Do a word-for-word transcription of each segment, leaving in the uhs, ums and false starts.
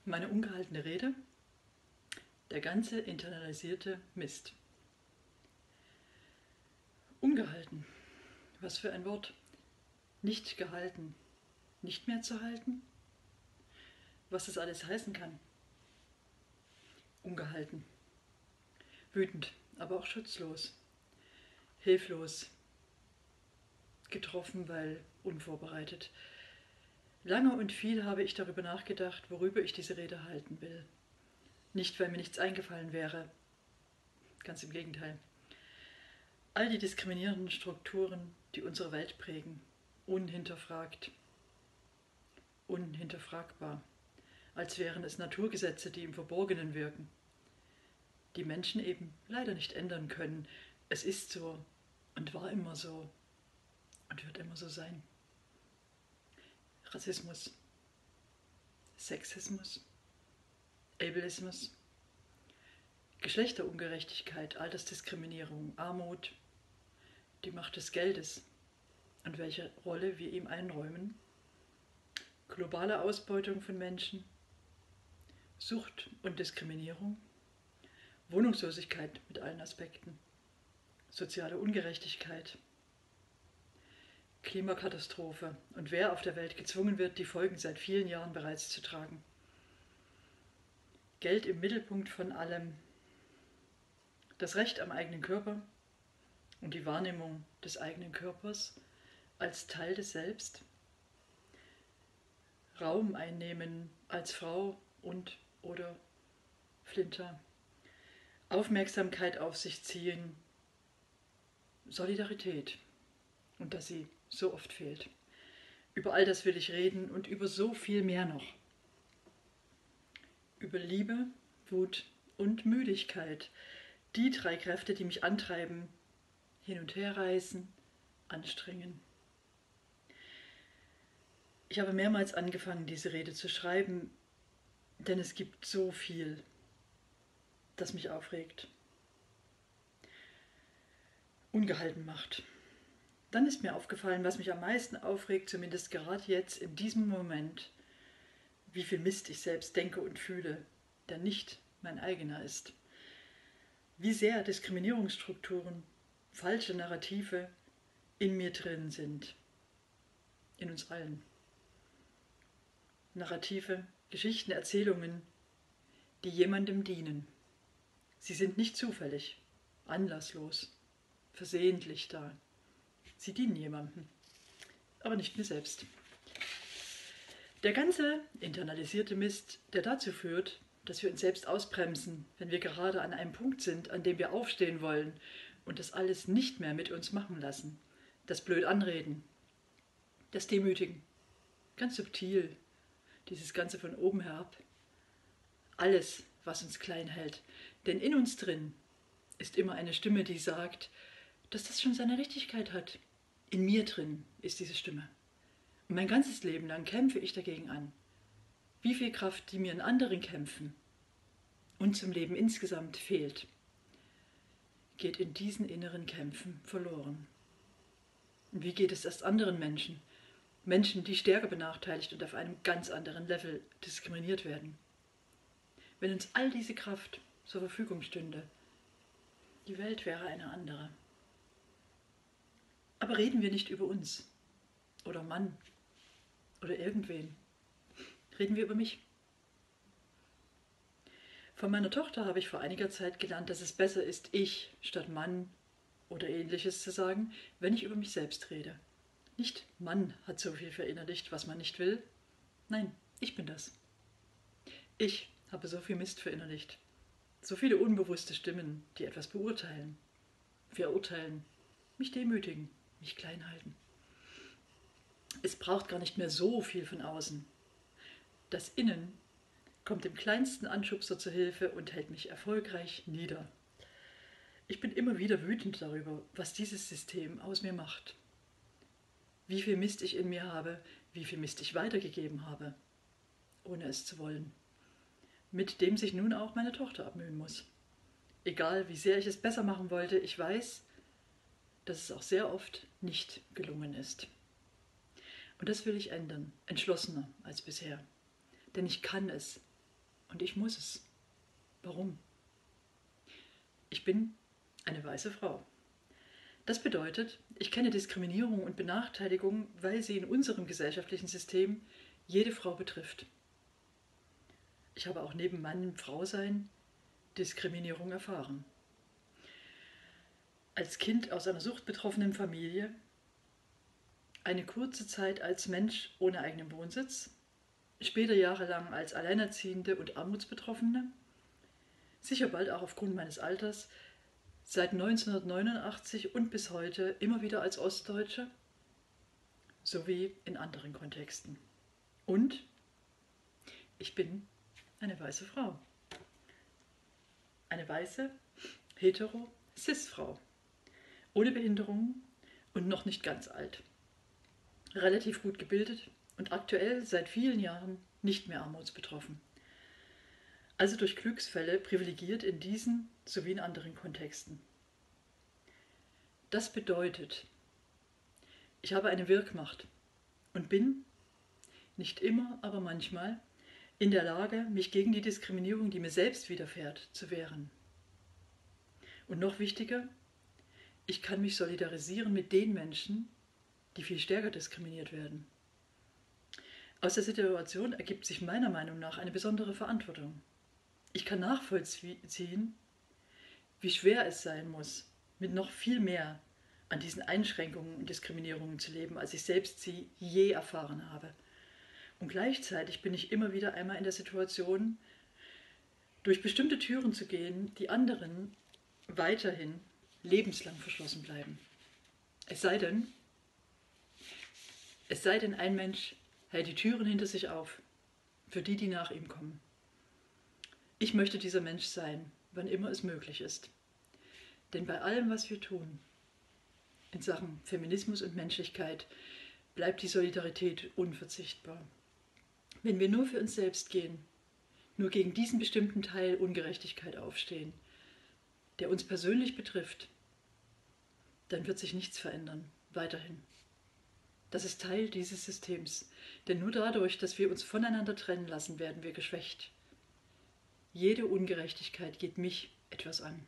Meine ungehaltene Rede, der ganze internalisierte Mist. Ungehalten, was für ein Wort. Nicht gehalten, nicht mehr zu halten. Was das alles heißen kann. Ungehalten, wütend, aber auch schutzlos, hilflos, getroffen, weil unvorbereitet. Lange und viel habe ich darüber nachgedacht, worüber ich diese Rede halten will. Nicht, weil mir nichts eingefallen wäre, ganz im Gegenteil. All die diskriminierenden Strukturen, die unsere Welt prägen, unhinterfragt, unhinterfragbar, als wären es Naturgesetze, die im Verborgenen wirken, die Menschen eben leider nicht ändern können. Es ist so und war immer so und wird immer so sein. Rassismus, Sexismus, Ableismus, Geschlechterungerechtigkeit, Altersdiskriminierung, Armut, die Macht des Geldes und welche Rolle wir ihm einräumen, globale Ausbeutung von Menschen, Sucht und Diskriminierung, Wohnungslosigkeit mit allen Aspekten, soziale Ungerechtigkeit, Klimakatastrophe und wer auf der Welt gezwungen wird, die Folgen seit vielen Jahren bereits zu tragen. Geld im Mittelpunkt von allem, das Recht am eigenen Körper und die Wahrnehmung des eigenen Körpers als Teil des Selbst, Raum einnehmen als Frau und oder Flinter, Aufmerksamkeit auf sich ziehen, Solidarität und dass sie so oft fehlt. Über all das will ich reden und über so viel mehr noch. Über Liebe, Wut und Müdigkeit, die drei Kräfte, die mich antreiben, hin und her reißen, anstrengen. Ich habe mehrmals angefangen, diese Rede zu schreiben, denn es gibt so viel, das mich aufregt, ungehalten macht. Dann ist mir aufgefallen, was mich am meisten aufregt, zumindest gerade jetzt in diesem Moment, wie viel Mist ich selbst denke und fühle, der nicht mein eigener ist. Wie sehr Diskriminierungsstrukturen, falsche Narrative in mir drin sind. In uns allen. Narrative, Geschichten, Erzählungen, die jemandem dienen. Sie sind nicht zufällig, anlasslos, versehentlich da. Sie dienen jemandem, aber nicht mir selbst. Der ganze internalisierte Mist, der dazu führt, dass wir uns selbst ausbremsen, wenn wir gerade an einem Punkt sind, an dem wir aufstehen wollen und das alles nicht mehr mit uns machen lassen. Das blöd anreden, das Demütigen, ganz subtil, dieses Ganze von oben herab. Alles, was uns klein hält. Denn in uns drin ist immer eine Stimme, die sagt, dass das schon seine Richtigkeit hat. In mir drin ist diese Stimme. Und mein ganzes Leben lang kämpfe ich dagegen an. Wie viel Kraft, die mir in anderen kämpfen und zum Leben insgesamt fehlt, geht in diesen inneren Kämpfen verloren. Und wie geht es erst anderen Menschen? Menschen, die stärker benachteiligt und auf einem ganz anderen Level diskriminiert werden. Wenn uns all diese Kraft zur Verfügung stünde, die Welt wäre eine andere. Aber reden wir nicht über uns oder Mann oder irgendwen. Reden wir über mich. Von meiner Tochter habe ich vor einiger Zeit gelernt, dass es besser ist, ich statt Mann oder Ähnliches zu sagen, wenn ich über mich selbst rede. Nicht Mann hat so viel verinnerlicht, was man nicht will. Nein, ich bin das. Ich habe so viel Mist verinnerlicht. So viele unbewusste Stimmen, die etwas beurteilen, verurteilen, mich demütigen, mich klein halten. Es braucht gar nicht mehr so viel von außen. Das Innen kommt dem kleinsten Anschubser zur Hilfe und hält mich erfolgreich nieder. Ich bin immer wieder wütend darüber, was dieses System aus mir macht. Wie viel Mist ich in mir habe, wie viel Mist ich weitergegeben habe, ohne es zu wollen. Mit dem sich nun auch meine Tochter abmühen muss. Egal, wie sehr ich es besser machen wollte, ich weiß, dass es auch sehr oft nicht gelungen ist. Und das will ich ändern, entschlossener als bisher. Denn ich kann es. Und ich muss es. Warum? Ich bin eine weiße Frau. Das bedeutet, ich kenne Diskriminierung und Benachteiligung, weil sie in unserem gesellschaftlichen System jede Frau betrifft. Ich habe auch neben meinem Frausein Diskriminierung erfahren. Als Kind aus einer suchtbetroffenen Familie, eine kurze Zeit als Mensch ohne eigenen Wohnsitz, später jahrelang als Alleinerziehende und Armutsbetroffene, sicher bald auch aufgrund meines Alters, seit neunzehnhundertneunundachtzig und bis heute immer wieder als Ostdeutsche, sowie in anderen Kontexten. Und ich bin eine weiße Frau. Eine weiße, hetero, cis-Frau. Ohne Behinderung und noch nicht ganz alt. Relativ gut gebildet und aktuell seit vielen Jahren nicht mehr armutsbetroffen. Also durch Glücksfälle privilegiert in diesen sowie in anderen Kontexten. Das bedeutet, ich habe eine Wirkmacht und bin, nicht immer, aber manchmal, in der Lage, mich gegen die Diskriminierung, die mir selbst widerfährt, zu wehren. Und noch wichtiger, ich kann mich solidarisieren mit den Menschen, die viel stärker diskriminiert werden. Aus der Situation ergibt sich meiner Meinung nach eine besondere Verantwortung. Ich kann nachvollziehen, wie schwer es sein muss, mit noch viel mehr an diesen Einschränkungen und Diskriminierungen zu leben, als ich selbst sie je erfahren habe. Und gleichzeitig bin ich immer wieder einmal in der Situation, durch bestimmte Türen zu gehen, die anderen weiterhin lebenslang verschlossen bleiben. Es sei denn, es sei denn, ein Mensch hält die Türen hinter sich auf, für die, die nach ihm kommen. Ich möchte dieser Mensch sein, wann immer es möglich ist. Denn bei allem, was wir tun, in Sachen Feminismus und Menschlichkeit, bleibt die Solidarität unverzichtbar. Wenn wir nur für uns selbst gehen, nur gegen diesen bestimmten Teil Ungerechtigkeit aufstehen, der uns persönlich betrifft, dann wird sich nichts verändern, weiterhin. Das ist Teil dieses Systems, denn nur dadurch, dass wir uns voneinander trennen lassen, werden wir geschwächt. Jede Ungerechtigkeit geht mich etwas an.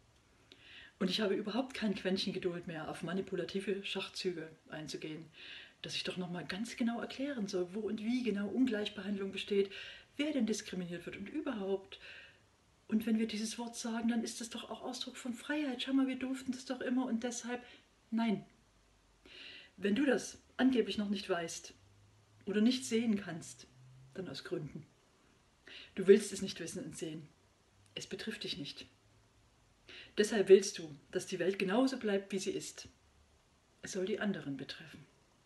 Und ich habe überhaupt kein Quäntchen Geduld mehr, auf manipulative Schachzüge einzugehen, dass ich doch nochmal ganz genau erklären soll, wo und wie genau Ungleichbehandlung besteht, wer denn diskriminiert wird und überhaupt. Und wenn wir dieses Wort sagen, dann ist das doch auch Ausdruck von Freiheit. Schau mal, wir durften das doch immer und deshalb, nein. Wenn du das angeblich noch nicht weißt oder nicht sehen kannst, dann aus Gründen. Du willst es nicht wissen und sehen. Es betrifft dich nicht. Deshalb willst du, dass die Welt genauso bleibt, wie sie ist. Es soll die anderen betreffen.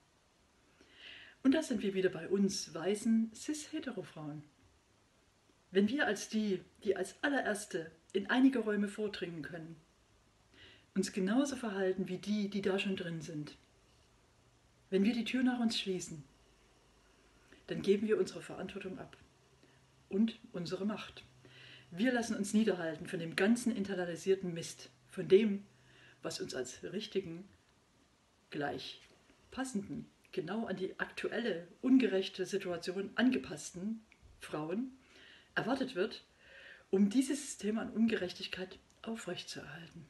Und da sind wir wieder bei uns, weißen, cis-hetero-Frauen. Wenn wir als die, die als allererste in einige Räume vordringen können, uns genauso verhalten wie die, die da schon drin sind, wenn wir die Tür nach uns schließen, dann geben wir unsere Verantwortung ab und unsere Macht. Wir lassen uns niederhalten von dem ganzen internalisierten Mist, von dem, was uns als richtigen, gleich passenden, genau an die aktuelle, ungerechte Situation angepassten Frauen erwartet wird, um dieses System an Ungerechtigkeit aufrechtzuerhalten.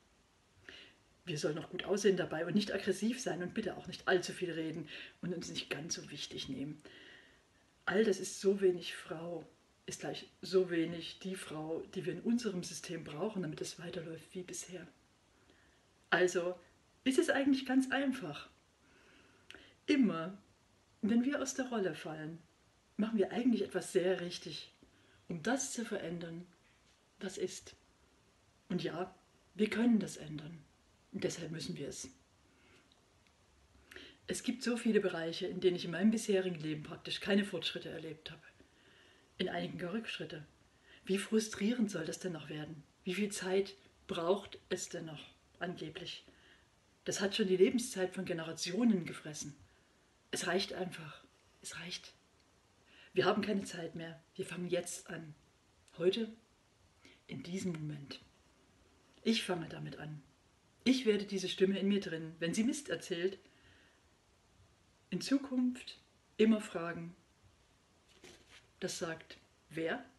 Wir sollen noch gut aussehen dabei und nicht aggressiv sein und bitte auch nicht allzu viel reden und uns nicht ganz so wichtig nehmen. All das ist so wenig Frau, ist gleich so wenig die Frau, die wir in unserem System brauchen, damit es weiterläuft wie bisher. Also ist es eigentlich ganz einfach. Immer, wenn wir aus der Rolle fallen, machen wir eigentlich etwas sehr richtig, um das zu verändern, was ist. Und ja, wir können das ändern. Und deshalb müssen wir es. Es gibt so viele Bereiche, in denen ich in meinem bisherigen Leben praktisch keine Fortschritte erlebt habe. In einigen gar Rückschritte. Wie frustrierend soll das denn noch werden? Wie viel Zeit braucht es denn noch, angeblich? Das hat schon die Lebenszeit von Generationen gefressen. Es reicht einfach. Es reicht. Wir haben keine Zeit mehr. Wir fangen jetzt an. Heute, in diesem Moment. Ich fange damit an. Ich werde diese Stimme in mir drin, wenn sie Mist erzählt, in Zukunft immer fragen, das sagt wer?